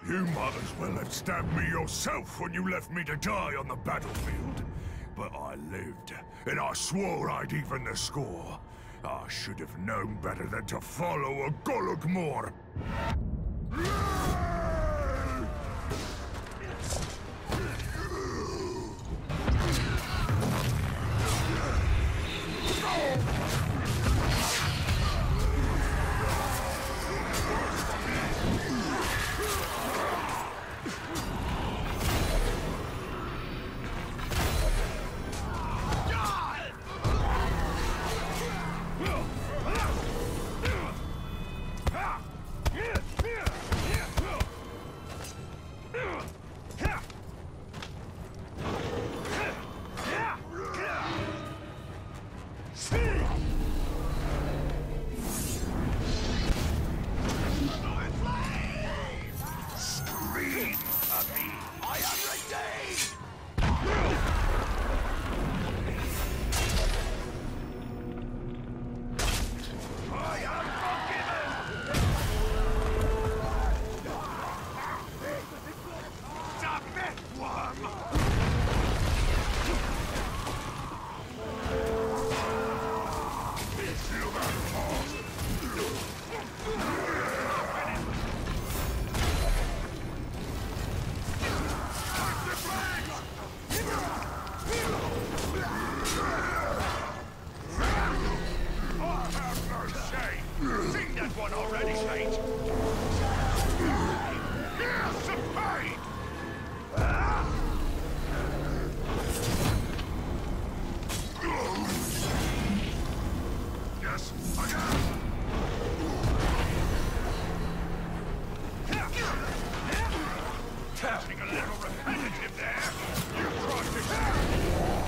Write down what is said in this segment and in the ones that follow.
You might as well have stabbed me yourself when you left me to die on the battlefield. But I lived, and I swore I'd even the score. I should have known better than to follow a Golugmor. Sounding a little repetitive there. You tried to...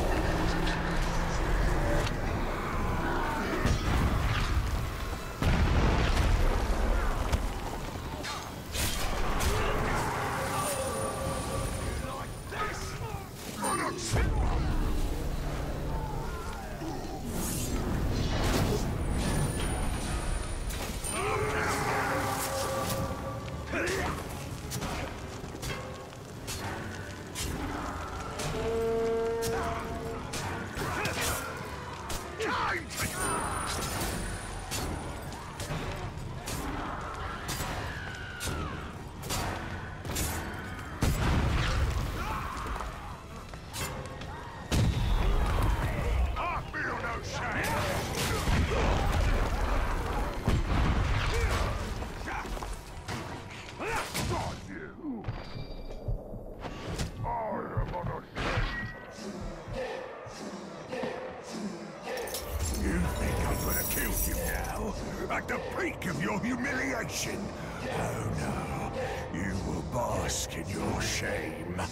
At the peak of your humiliation. Oh no, you will bask in your shame.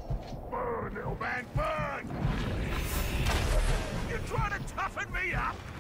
Burn, little man, burn! You're trying to toughen me up?